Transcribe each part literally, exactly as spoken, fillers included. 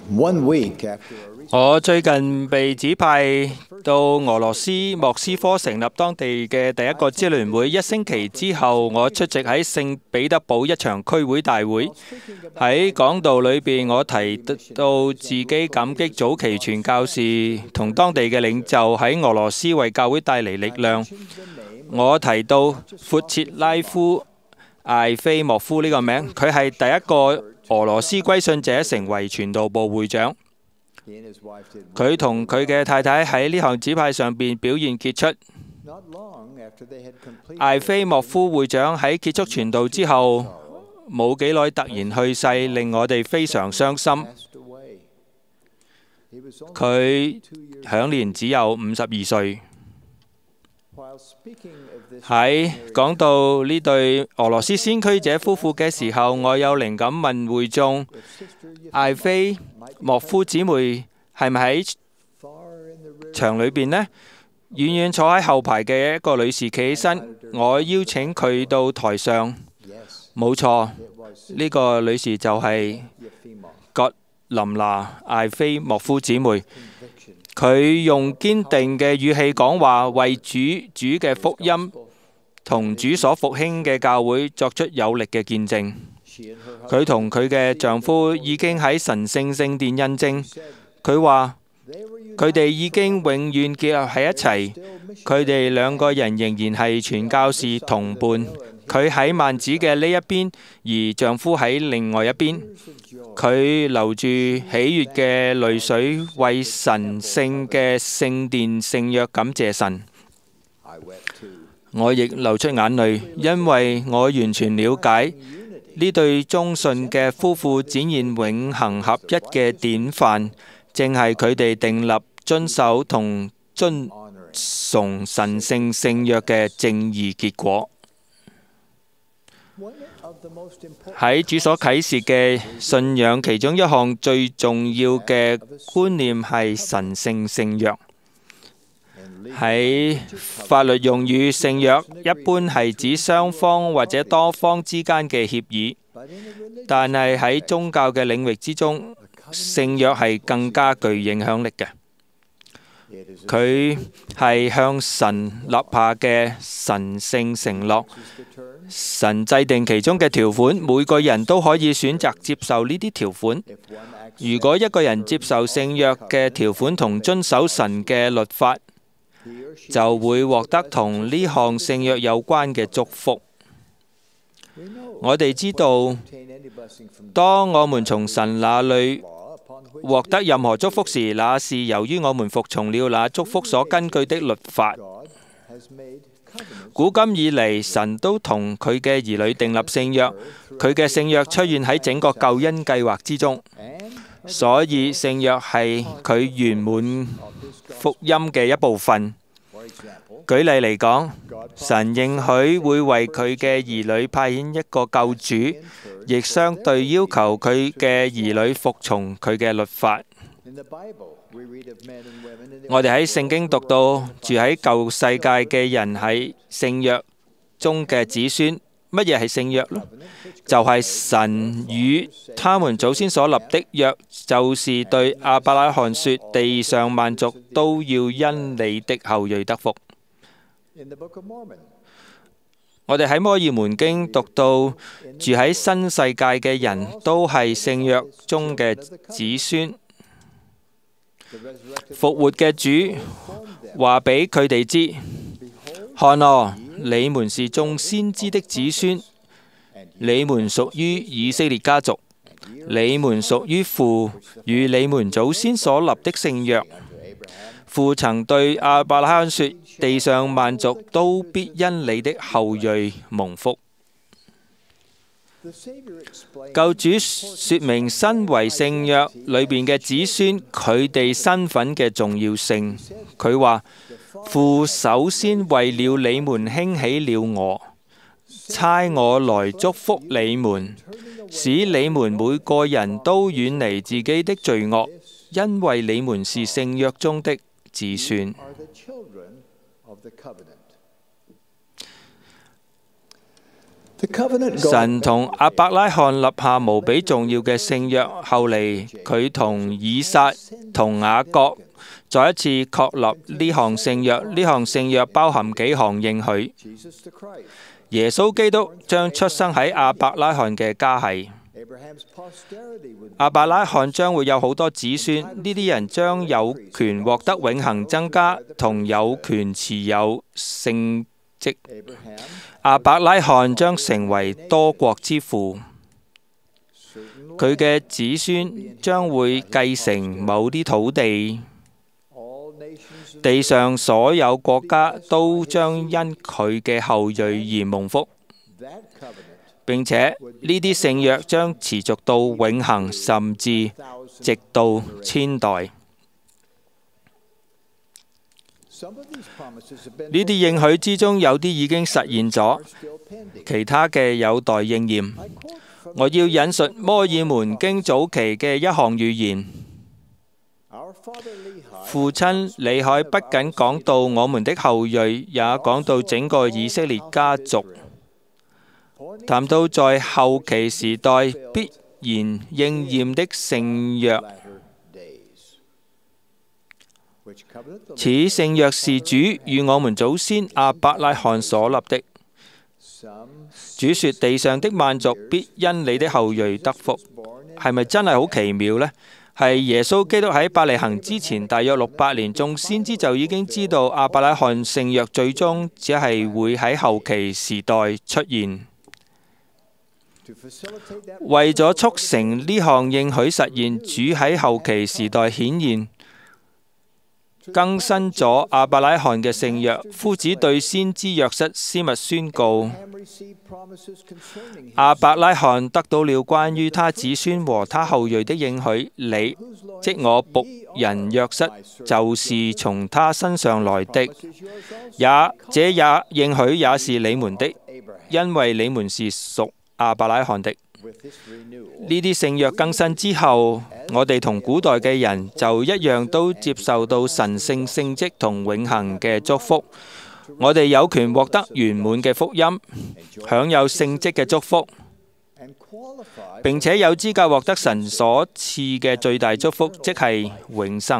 我最近被指派到俄羅斯莫斯科成立當地嘅第一個支聯會。一星期之後，我出席喺聖彼得堡一場區會大會。喺講道裏邊，我提到自己感激早期傳教士同當地嘅領袖喺俄羅斯為教會帶嚟力量。我提到闊切拉夫艾菲莫夫呢個名，佢係第一個俄羅斯歸信者成為傳道部會長。佢同佢嘅太太喺呢項指派上邊表現傑出。艾菲莫夫會長喺結束傳道之後冇幾耐突然去世，令我哋非常傷心。佢享年只有五十二歲。喺講到呢對俄羅斯先驅者夫婦嘅時候，我有靈感問會眾：艾菲莫夫姊妹係咪喺場裏邊呢？遠遠坐喺後排嘅一個女士企起身，我邀請佢到台上。冇錯，呢個女士就係葛琳娜艾菲莫夫姊妹。佢用堅定嘅語氣講話，為主主嘅福音同主所復興嘅教會作出有力嘅見證。佢同佢嘅丈夫已經喺神聖聖殿印證。佢話佢哋已經永遠結合喺一齊。佢哋兩個人仍然係傳教士同伴。佢喺幔子嘅呢一邊，而丈夫喺另外一邊。佢流住喜悅嘅淚水，為神聖嘅聖殿聖約感謝神。我亦流出眼淚，因為我完全了解呢對忠信嘅夫婦展現永恆合一嘅典範，正係佢哋訂立、遵守同遵從神聖聖約嘅正義結果。喺主所啟示嘅信仰，其中一項最重要嘅觀念係神聖聖約。喺法律用語，聖約一般係指雙方或者多方之間嘅協議，但係喺宗教嘅領域之中，聖約係更加具影響力嘅。佢係向神立下嘅神聖承諾。神制定其中嘅條款，每個人都可以選擇接受呢啲條款。如果一個人接受聖約嘅條款同遵守神嘅律法，就會獲得同呢項聖約有關嘅祝福。我哋知道，當我們從神那裏獲得任何祝福時，那是由於我們服從了那祝福所根據的律法。古今以嚟，神都同佢嘅兒女訂立聖約，佢嘅聖約出現喺整個救恩計劃之中，所以聖約係佢圓滿福音嘅一部分。舉例嚟講，神應許會為佢嘅兒女派遣一個救主，亦相對要求佢嘅兒女服從佢嘅律法。我哋喺聖經讀到住喺舊世界嘅人喺聖約中嘅子孫。乜嘢係聖約呢？就係神與他們祖先所立的約，就是對亞伯拉罕說，地上萬族都要因你的後裔得福。我哋喺摩爾門經讀到住喺新世界嘅人都係聖約中嘅子孫。復活嘅主話俾佢哋知，看哦，你們是眾先知的子孫，你們屬於以色列家族，你們屬於父與你們祖先所立的聖約。父曾對亞伯拉罕說，地上萬族都必因你的後裔蒙福。救主說明身為聖約裏邊嘅子孫，佢哋身份嘅重要性。佢話，父首先為了你們興起了我，差我來祝福你們，使你們每個人都遠離自己的罪惡，因為你們是聖約中的子孫。 神同亞伯拉罕立下無比重要嘅聖約，後嚟佢同以撒同雅各再一次確立呢項聖約。呢項聖約包含幾項應許。耶穌基督將出生喺亞伯拉罕嘅家系，亞伯拉罕將會有好多子孫，呢啲人將有權獲得永恆增加，同有權持有聖職。亞伯拉罕將成為多國之父，佢嘅子孫將會繼承某啲土地，地上所有國家都將因佢嘅後裔而蒙福，並且呢啲聖約將持續到永恆，甚至直到千代。呢啲應許之中，有啲已經實現咗，其他嘅有待應驗。我要引述摩爾門經早期嘅一項預言。父親李海不僅講到我們的後裔，也講到整個以色列家族，談到在後期時代必然應驗的聖約。此聖約是主與我們祖先亞伯拉罕所立的。主說：地上的萬族必因你的後裔得福。係咪真係好奇妙呢？係耶穌基督喺伯利恆之前大約六百年，眾先知就已經知道亞伯拉罕聖約最終只係會喺後期時代出現。為咗促成呢項應許實現，主喺後期時代顯現，更新咗亞伯拉罕嘅聖約。夫子對先知約瑟私密宣告：亞伯拉罕得到了關於他子孫和他後裔的應許，你即我僕人約瑟就是從他身上來的，也這也應許也是你們的，因為你們是屬亞伯拉罕的。呢啲聖約更新之後，我哋同古代嘅人就一樣都接受到神聖聖職同永恆嘅祝福。我哋有權獲得圓滿嘅福音，享有聖職嘅祝福，並且有資格獲得神所賜嘅最大祝福，即係永生。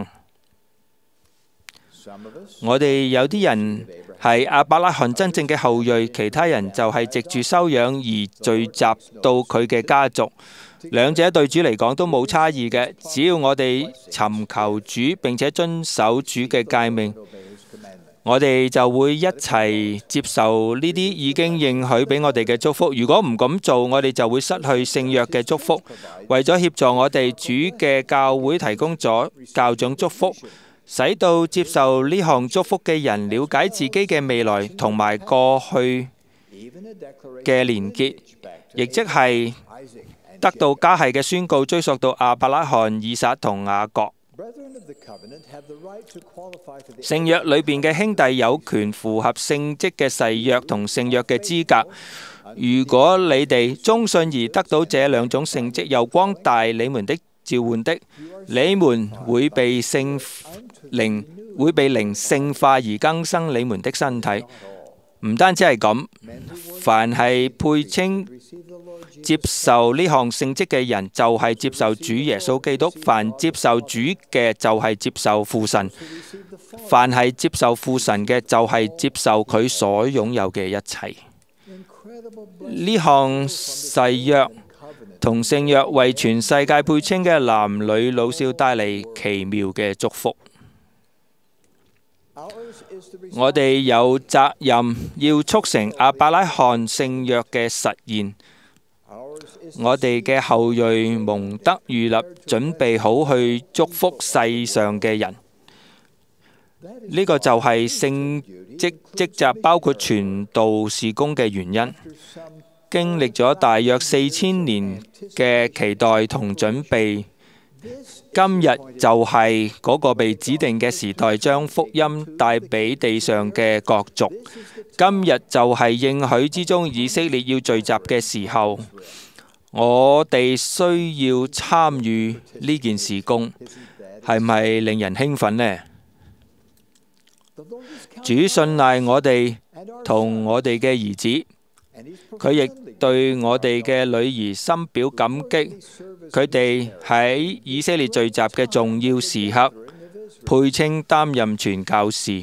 我哋有啲人係亞伯拉罕真正嘅後裔，其他人就係藉住收養而聚集到佢嘅家族。兩者對主嚟講都冇差異嘅，只要我哋尋求主並且遵守主嘅誡命，我哋就會一齊接受呢啲已經應許俾我哋嘅祝福。如果唔咁做，我哋就會失去聖約嘅祝福。為咗協助我哋，主嘅教會提供咗教長祝福，使到接受呢項祝福嘅人了解自己嘅未來同埋過去嘅連結，亦即係得到家系嘅宣告，追溯到亞伯拉罕、以撒同雅各。聖約裏邊嘅兄弟有權符合聖職嘅誓約同聖約嘅資格。如果你哋忠信而得到這兩種聖職，又光大你們的召喚的，你們會被聖靈會被靈聖化而更新你們的身體。唔單止係咁，凡係配稱接受呢項聖職嘅人，就係接受主耶穌基督。凡接受主嘅，就係接受父神；凡係接受父神嘅，就係接受佢所擁有嘅一切。呢項誓約同聖約為全世界配稱嘅男女老少帶嚟奇妙嘅祝福。我哋有責任要促成亞伯拉罕聖約嘅實現。我哋嘅後裔蒙得預立，準備好去祝福世上嘅人。呢個就係聖職職責包括傳道事工嘅原因。經歷咗大約四千年嘅期待同準備，今日就係嗰個被指定嘅時代，將福音帶俾地上嘅各族。今日就係應許之中以色列要聚集嘅時候，我哋需要參與呢件事工，係咪令人興奮呢？主信賴我哋同我哋嘅兒子， 佢亦對我哋嘅女兒深表感激。佢哋喺以色列聚集嘅重要時刻，配稱擔任傳教士。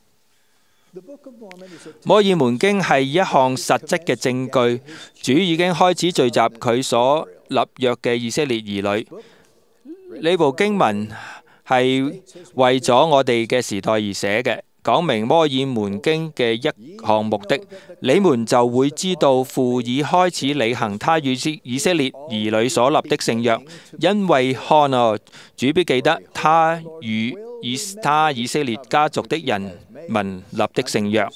摩爾門經係一項實質嘅證據，主已經開始聚集佢所立約嘅以色列兒女。呢部經文係為咗我哋嘅時代而寫嘅，講明摩爾門經嘅一項目的，你們就會知道父已開始履行他與以色列兒女所立的聖約，因為看啊，主必記得他與以他以色列家族的人民立的聖約。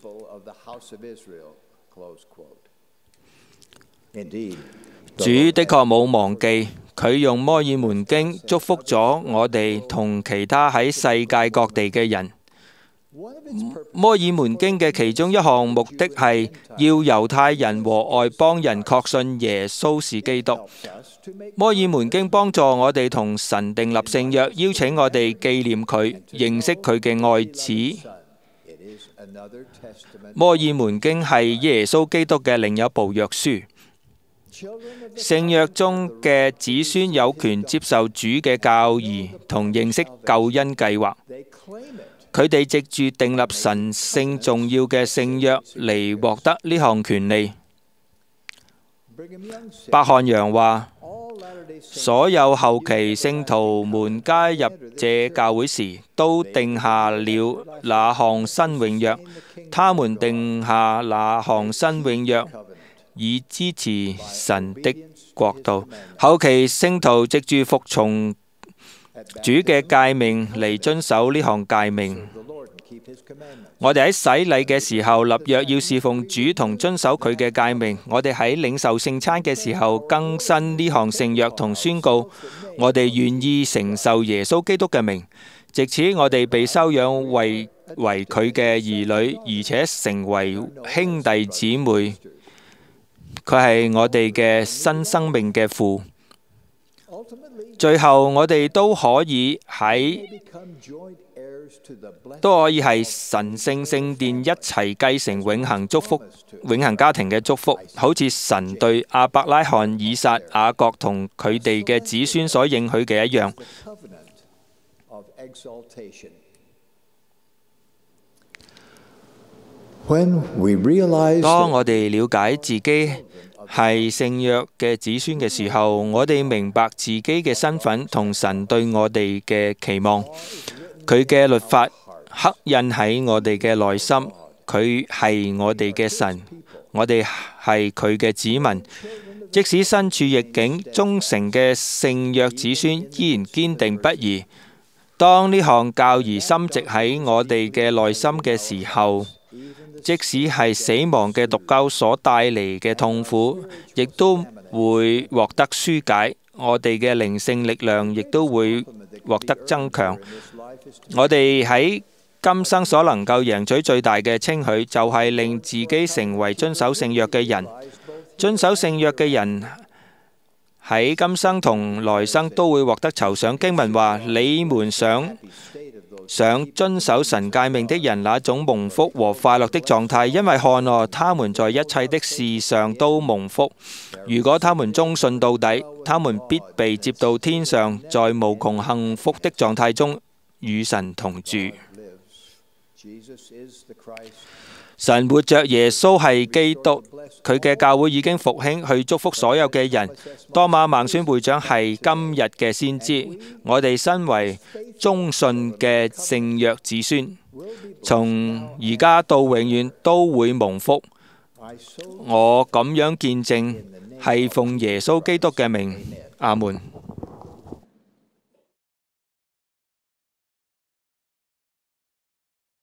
主的確冇忘記，佢用摩爾門經祝福咗我哋同其他喺世界各地嘅人。摩爾門經嘅其中一項目的係要猶太人和外邦人確信耶穌是基督。摩爾門經幫助我哋同神訂立聖約，邀請我哋紀念佢，認識佢嘅愛子。摩爾門經係耶穌基督嘅另一部約書。聖約中嘅子孫有權接受主嘅教義同認識救恩計劃。佢哋藉住訂立神聖重要嘅聖約嚟獲得呢項權利。伯漢陽話：所有後期聖徒們加入這教會時，都定下了那項新永約。他們定下那項新永約，以支持神的國度。後期聖徒藉住服從主嘅誡命嚟遵守呢項誡命。我哋喺洗禮嘅時候立約，要侍奉主同遵守佢嘅誡命。我哋喺領受聖餐嘅時候更新呢項聖約同宣告，我哋願意承受耶穌基督嘅名。藉此我哋被收養為為佢嘅兒女，而且成為兄弟姊妹。佢係我哋嘅新生命嘅父。最後我哋都可以喺都可以係神聖聖殿一齊繼承永恆祝福、永恆家庭嘅祝福，好似神對亞伯拉罕、以撒、雅各同佢哋嘅子孫所應許嘅一樣。當我哋了解自己係聖約嘅子孫嘅時候，我哋明白自己嘅身份同神對我哋嘅期望。佢嘅律法刻印喺我哋嘅內心，佢係我哋嘅神，我哋係佢嘅子民。即使身處逆境，忠誠嘅聖約子孫依然堅定不移。當呢項教義深植喺我哋嘅內心嘅時候，即使係死亡嘅毒鈎所帶嚟嘅痛苦，亦都會獲得紓解。我哋嘅靈性力量亦都會獲得增強。我哋喺今生所能夠贏取最大嘅稱許，就係令自己成為遵守聖約嘅人。遵守聖約嘅人喺今生同來生都會獲得酬賞。經文話：你們想想遵守神誡命的人那種蒙福和快樂的狀態，因為看啊，他們在一切的事上都蒙福。如果他們忠信到底，他們必被接到天上，在無窮幸福的狀態中與神同住。神活着，耶穌係基督，佢嘅教會已經復興，去祝福所有嘅人。多馬孟孫會長係今日嘅先知，我哋身為忠信嘅聖約子孫，從而家到永遠都會蒙福。我咁樣見證，係奉耶穌基督嘅名，阿門。